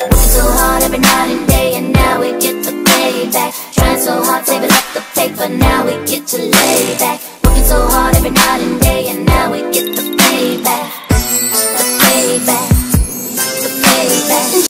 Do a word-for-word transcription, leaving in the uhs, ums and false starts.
Working so hard every night and day, and now we get the payback. Trying so hard, saving up the paper, now we get to lay back.